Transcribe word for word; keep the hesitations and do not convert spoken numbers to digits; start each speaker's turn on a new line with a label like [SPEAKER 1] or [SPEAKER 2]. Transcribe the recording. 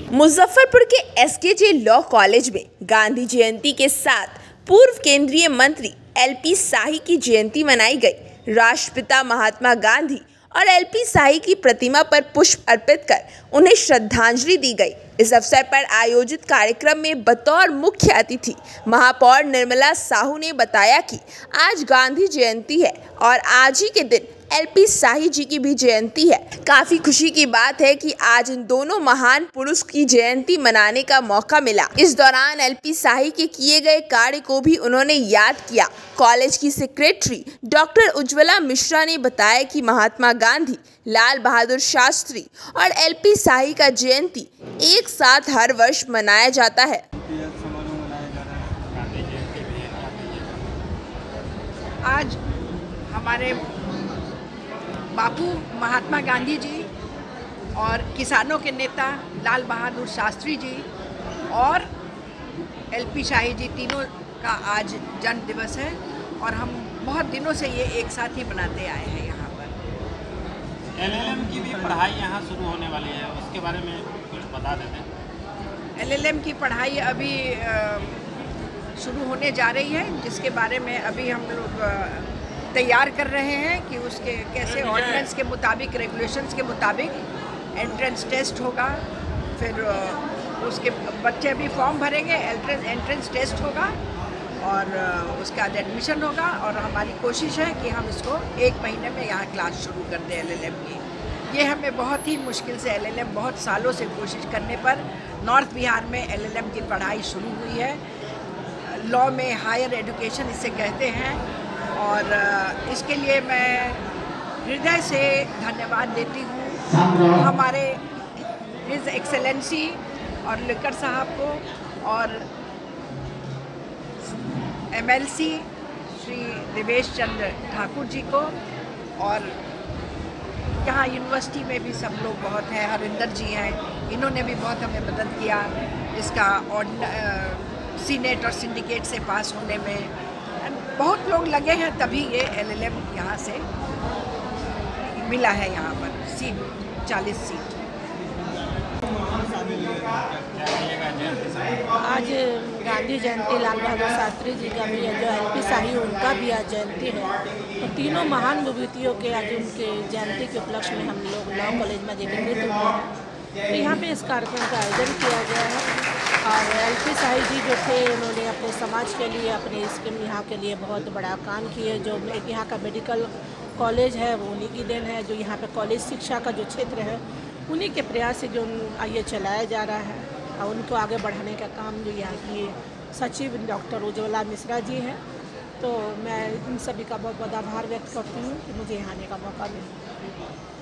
[SPEAKER 1] मुजफ्फरपुर के SKJ law college में गांधी जयंती के साथ पूर्व केंद्रीय मंत्री एलपी शाही की जयंती मनाई गई। राष्ट्रपिता महात्मा गांधी और एलपी शाही की प्रतिमा पर पुष्प अर्पित कर उन्हें श्रद्धांजलि दी गई। इस अवसर पर आयोजित कार्यक्रम में बतौर मुख्य अतिथि महापौर निर्मला साहू ने बताया कि आज गांधी जयंती है और आज ही के दिन एलपी शाही जी की भी जयंती है। काफी खुशी की बात है कि आज इन दोनों महान पुरुष की जयंती मनाने का मौका मिला। इस दौरान एलपी शाही के किए गए कार्य को भी उन्होंने याद किया। कॉलेज की सेक्रेटरी डॉक्टर उज्ज्वला मिश्रा ने बताया कि महात्मा गांधी, लाल बहादुर शास्त्री और एलपी शाही का जयंती एक साथ हर वर्ष मनाया जाता है।
[SPEAKER 2] आज हमारे बापू महात्मा गांधी जी और किसानों के नेता लाल बहादुर शास्त्री जी और एलपी शाही जी तीनों का आज जन्म दिवस है और हम बहुत दिनों से ये एक साथ ही मनाते आए हैं। यहाँ पर
[SPEAKER 3] एलएलएम की भी पढ़ाई यहाँ शुरू होने वाली है, उसके बारे में कुछ बता देते हैं।
[SPEAKER 2] एलएलएम की पढ़ाई अभी शुरू होने जा रही है, जिसके बारे में अभी हम लोग तैयार कर रहे हैं कि उसके कैसे ऑर्डिनेंस के मुताबिक, रेगुलेशंस के मुताबिक एंट्रेंस टेस्ट होगा, फिर उसके बच्चे भी फॉर्म भरेंगे, एंट्रेंस एंट्रेंस टेस्ट होगा और उसके बाद एडमिशन होगा। और हमारी कोशिश है कि हम इसको एक महीने में यहाँ क्लास शुरू कर दें एलएलएम की। ये हमें बहुत ही मुश्किल से एलएलएम बहुत सालों से कोशिश करने पर नॉर्थ बिहार में एलएलएम की पढ़ाई शुरू हुई है। लॉ में हायर एजुकेशन इसे कहते हैं और इसके लिए मैं हृदय से धन्यवाद देती हूँ हमारे हिज एक्सेलेंसी और लिकर साहब को और एमएलसी श्री देवेश चंद्र ठाकुर जी को। और यहाँ यूनिवर्सिटी में भी सब लोग बहुत हैं, हरिंदर जी हैं, इन्होंने भी बहुत हमें मदद किया इसका सीनेट और सिंडिकेट से पास होने में। बहुत लोग लगे हैं, तभी ये एलएलएम यहाँ से मिला है। यहाँ पर सीट चालीस सीट।
[SPEAKER 4] आज गांधी जयंती, लाल बहादुर शास्त्री जी का भी है, जो एलपी शाही उनका भी आज जयंती है। तो तीनों महान विभूतियों के आज उनके जयंती के उपलक्ष्य में हम लोग लॉ कॉलेज में एकत्रित हुए हैं। तो यहाँ पे इस कार्यक्रम का आयोजन किया गया है और एलपी शाही जी जो थे, उन्होंने अपने समाज के लिए, अपने इसके यहाँ के लिए बहुत बड़ा काम किए। जो यहाँ का मेडिकल कॉलेज है वो उन्हीं की देन है। जो यहाँ पे कॉलेज शिक्षा का जो क्षेत्र है उन्हीं के प्रयास से जो ये चलाया जा रहा है और उनको आगे बढ़ाने का काम जो यहाँ की सचिव डॉक्टर उज्ज्वला मिश्रा जी हैं। तो मैं इन सभी का बहुत बहुत आभार व्यक्त करती हूँ कि मुझे यहाँ आने का मौका मिला।